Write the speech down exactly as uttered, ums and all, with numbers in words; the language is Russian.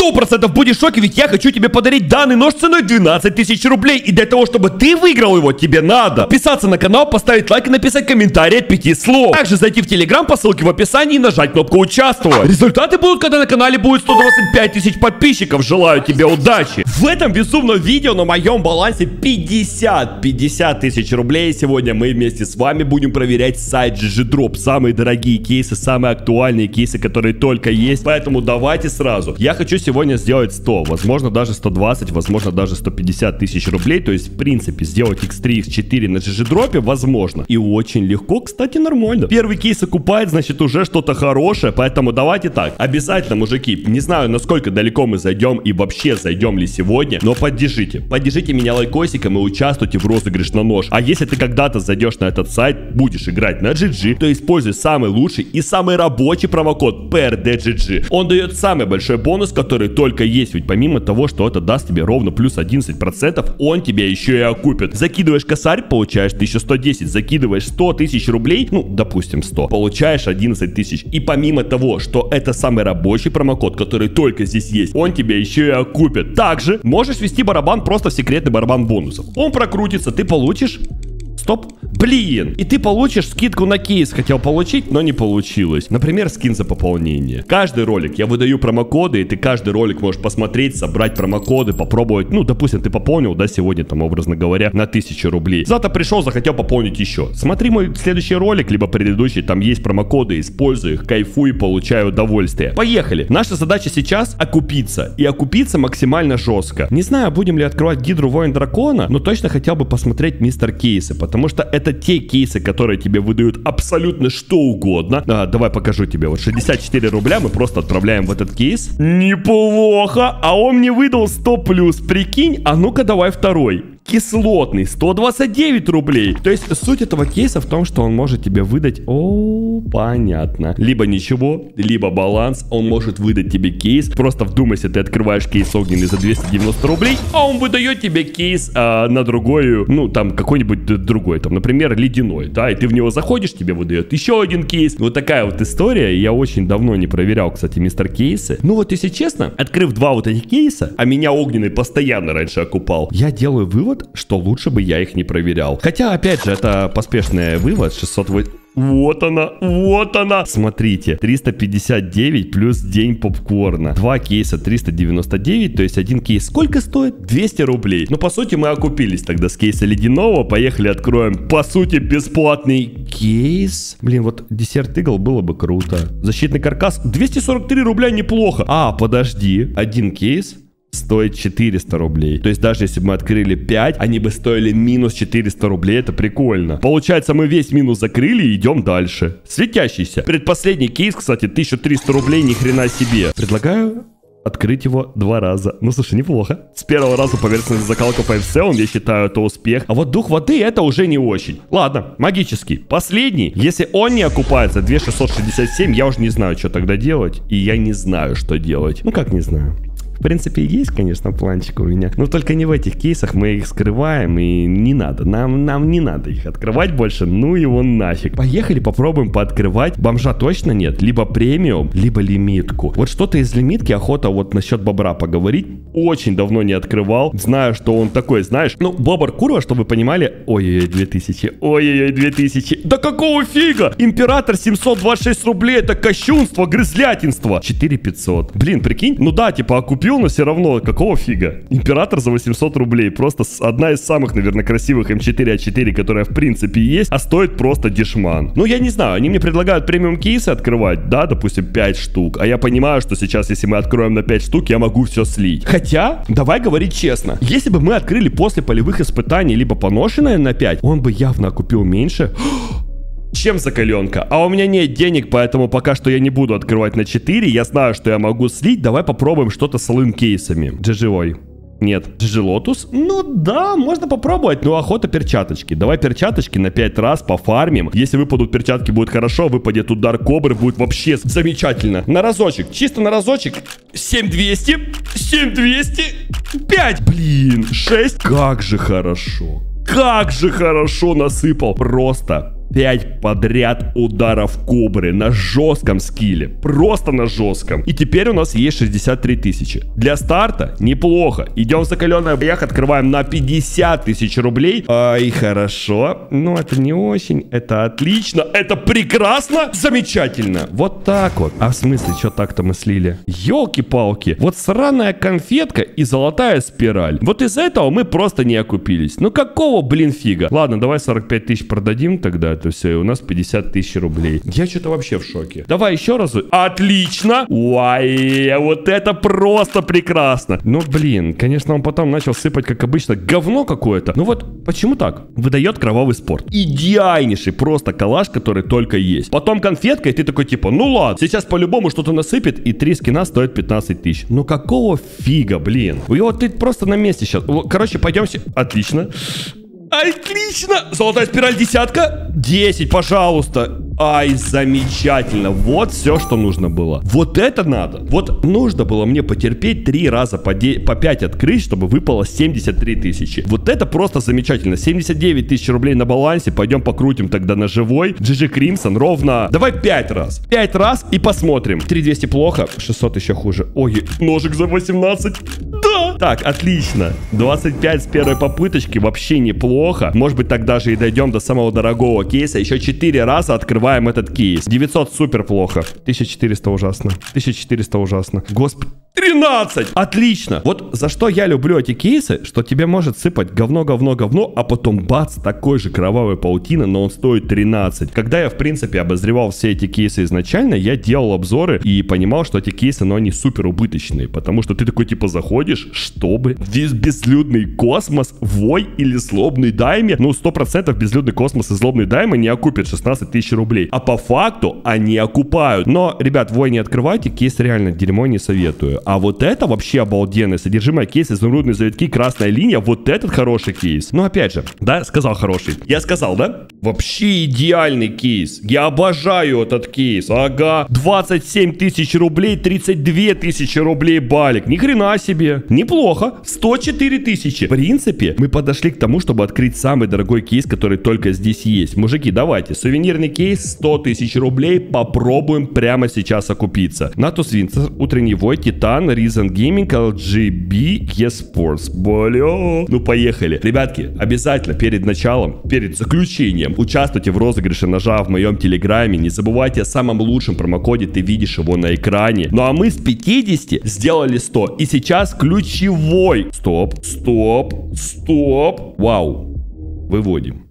сто процентов будешь в шоке, ведь я хочу тебе подарить данный нож ценой двенадцать тысяч рублей. И для того, чтобы ты выиграл его, тебе надо подписаться на канал, поставить лайк и написать комментарий от пяти слов. Также зайти в Телеграм по ссылке в описании и нажать кнопку «Участвовать». Результаты будут, когда на канале будет сто двадцать пять тысяч подписчиков. Желаю тебе удачи. В этом безумном видео на моем балансе пятьдесят тысяч рублей. Сегодня мы вместе с вами будем проверять сайт джи джи дроп. Самые дорогие кейсы, самые актуальные кейсы, которые только есть. Поэтому давайте сразу. Я хочу сегодня сделать сто, возможно даже сто двадцать, возможно даже сто пятьдесят тысяч рублей. То есть в принципе сделать икс три, икс четыре на джи джи дропе возможно. И очень легко, кстати, нормально. Первый кейс окупает, значит уже что-то хорошее. Поэтому давайте так. Обязательно, мужики, не знаю, насколько далеко мы зайдем и вообще зайдем ли сегодня, но поддержите. Поддержите меня лайкосиком и участвуйте в розыгрыш на нож. А если ты когда-то зайдешь на этот сайт, будешь играть на джи джи, то используй самый лучший и самый рабочий промокод пи эр ди джи джи. Он дает самый большой бонус, который только есть. Ведь помимо того, что это даст тебе ровно плюс одиннадцать процентов, он тебя еще и окупит. Закидываешь косарь, получаешь тысячу сто десять. Закидываешь сто тысяч рублей, ну, допустим, сто. Получаешь одиннадцать тысяч. И помимо того, что это самый рабочий промокод, который только здесь есть, он тебя еще и окупит. Также можешь ввести барабан просто в секретный барабан бонусов. Он прокрутится, ты получишь... Стоп. Блин. И ты получишь скидку на кейс. Хотел получить, но не получилось. Например, скин за пополнение. Каждый ролик я выдаю промокоды, и ты каждый ролик можешь посмотреть, собрать промокоды, попробовать. Ну, допустим, ты пополнил, да, сегодня, там, образно говоря, на тысячу рублей. Завтра пришел, захотел пополнить еще. Смотри мой следующий ролик, либо предыдущий, там есть промокоды, используй их, кайфуй, получай удовольствие. Поехали. Наша задача сейчас окупиться. И окупиться максимально жестко. Не знаю, будем ли открывать гидру воин дракона, но точно хотел бы посмотреть мистер кейсы, потому что это те кейсы, которые тебе выдают абсолютно что угодно. А, давай покажу тебе. Вот шестьдесят четыре рубля мы просто отправляем в этот кейс. Неплохо. А он мне выдал сто плюс. Прикинь. А ну-ка давай второй. Кислотный, сто двадцать девять рублей. То есть суть этого кейса в том, что он может тебе выдать... О, понятно. Либо ничего, либо баланс. Он может выдать тебе кейс. Просто вдумайся, ты открываешь кейс огненный за двести девяносто рублей, а он выдает тебе кейс а, на другой, ну там какой-нибудь другой, там, например, ледяной, да, и ты в него заходишь, тебе выдает еще один кейс. Вот такая вот история. Я очень давно не проверял, кстати, мистер кейсы. Ну вот, если честно, открыв два вот этих кейса, а меня огненный постоянно раньше окупал, я делаю вывод, что лучше бы я их не проверял. Хотя, опять же, это поспешный вывод. шестьсот восемь... Вот она, вот она. Смотрите, триста пятьдесят девять плюс день попкорна. Два кейса триста девяносто девять, то есть один кейс сколько стоит? двести рублей. Ну, по сути, мы окупились тогда с кейса ледяного. Поехали, откроем, по сути, бесплатный кейс. Блин, вот десерт игл было бы круто. Защитный каркас, двести сорок три рубля, неплохо. А, подожди, один кейс стоит четыреста рублей. То есть даже если бы мы открыли пять, они бы стоили минус четыреста рублей. Это прикольно. Получается, мы весь минус закрыли и идем дальше. Светящийся. Предпоследний кейс, кстати, тысяча триста рублей, ни хрена себе. Предлагаю открыть его два раза. Ну, слушай, неплохо. С первого раза поверхностная закалка по эф си, он, я считаю, это успех. А вот дух воды, это уже не очень. Ладно, магический. Последний. Если он не окупается, две тысячи шестьсот шестьдесят семь, я уже не знаю, что тогда делать. И я не знаю, что делать. Ну, как не знаю. В принципе, есть, конечно, планчик у меня. Но только не в этих кейсах. Мы их скрываем, и не надо. Нам, нам не надо их открывать больше. Ну его нафиг. Поехали, попробуем пооткрывать. Бомжа точно нет. Либо премиум, либо лимитку. Вот что-то из лимитки охота вот насчет бобра поговорить. Очень давно не открывал. Знаю, что он такой, знаешь. Ну, бобр курва, чтобы вы понимали. Ой-ой-ой, две тысячи. Ой-ой-ой, две тысячи. Да какого фига? Император семьсот двадцать шесть рублей. Это кощунство, грызлятинство. четыре тысячи пятьсот. Блин, прикинь. Ну да, типа окупил, но все равно, какого фига? Император за восемьсот рублей. Просто одна из самых, наверное, красивых эм четыре а четыре, которая в принципе есть, а стоит просто дешман. Ну, я не знаю, они мне предлагают премиум кейсы открывать, да, допустим, пять штук. А я понимаю, что сейчас, если мы откроем на пять штук, я могу все слить. Хотя, давай говорить честно, если бы мы открыли после полевых испытаний, либо поношенное на пять, он бы явно окупил меньше, чем закаленка. А у меня нет денег, поэтому пока что я не буду открывать на четыре. Я знаю, что я могу слить. Давай попробуем что-то с лын-кейсами. джи джи ой. Нет. джи джи Lotus? Ну да, можно попробовать, но охота перчаточки. Давай перчаточки на пять раз пофармим. Если выпадут перчатки, будет хорошо. Выпадет удар кобры, будет вообще замечательно. На разочек, чисто на разочек. семь двести, семь двести, пять. Блин, шесть. Как же хорошо. Как же хорошо насыпал. Просто пять подряд ударов кобры на жестком скилле. Просто на жестком. И теперь у нас есть шестьдесят три тысячи. Для старта неплохо. Идем в закаленный боях, открываем на пятьдесят тысяч рублей. Ай, хорошо. Но это не очень. Это отлично. Это прекрасно. Замечательно. Вот так вот. А в смысле, что так-то мы слили? Ёлки-палки. Вот сраная конфетка и золотая спираль. Вот из-за этого мы просто не окупились. Ну какого, блин, фига? Ладно, давай сорок пять тысяч продадим тогда. Это все, и у нас пятьдесят тысяч рублей. Я что-то вообще в шоке. Давай еще раз. Отлично. Уай, вот это просто прекрасно. Ну, блин, конечно, он потом начал сыпать, как обычно, говно какое-то. Ну вот, почему так? Выдает кровавый спорт. Идеальнейший просто коллаж, который только есть. Потом конфетка, и ты такой типа, ну ладно, сейчас по-любому что-то насыпет, и три скина стоят пятнадцать тысяч. Ну какого фига, блин? И вот ты просто на месте сейчас. Короче, пойдемте. Отлично. Отлично! Золотая спираль десятка. десять, пожалуйста. Ай, замечательно. Вот все, что нужно было. Вот это надо. Вот нужно было мне потерпеть три раза по, по пять открыть, чтобы выпало семьдесят три тысячи. Вот это просто замечательно. семьдесят девять тысяч рублей на балансе. Пойдем покрутим тогда на живой. джи джи Crimson ровно... Давай пять раз. пять раз и посмотрим. три двести плохо. шестьсот еще хуже. Ой, ножик за восемнадцать. Да! Так, отлично. двадцать пять с первой попыточки. Вообще неплохо. Может быть, так даже и дойдем до самого дорогого кейса. Еще четыре раза открываем этот кейс. девятьсот супер плохо. тысяча четыреста ужасно. тысяча четыреста ужасно. Господи. тринадцать! Отлично! Вот за что я люблю эти кейсы, что тебе может сыпать говно, говно, говно, а потом бац, такой же кровавый паутина, но он стоит тринадцать. Когда я, в принципе, обозревал все эти кейсы изначально, я делал обзоры и понимал, что эти кейсы, но они супер убыточные, потому что ты такой, типа, заходишь, чтобы весь безлюдный космос, вой или злобный дайме, ну, сто процентов безлюдный космос и злобный дайме не окупят шестнадцать тысяч рублей, а по факту они окупают. Но, ребят, вой не открывайте, кейс реально дерьмо, не советую. А вот это вообще обалденное содержимое кейса, изумрудные завитки, красная линия, вот этот хороший кейс. Ну, опять же, да, сказал хороший. Я сказал, да? Вообще идеальный кейс. Я обожаю этот кейс. Ага. двадцать семь тысяч рублей, тридцать две тысячи рублей балик. Ни хрена себе. Неплохо. сто четыре тысячи. В принципе, мы подошли к тому, чтобы открыть самый дорогой кейс, который только здесь есть. Мужики, давайте. Сувенирный кейс, сто тысяч рублей. Попробуем прямо сейчас окупиться. Натус Винцер, утренний вой, Титан, Reason Gaming, эл джи би, eSports. Бля. Ну, поехали. Ребятки, обязательно перед началом, перед заключением, участвуйте в розыгрыше ножа в моем телеграме. Не забывайте о самом лучшем промокоде, ты видишь его на экране. Ну, а мы с пятидесяти сделали сто. И сейчас ключевой. Стоп, стоп, стоп. Вау. Выводим.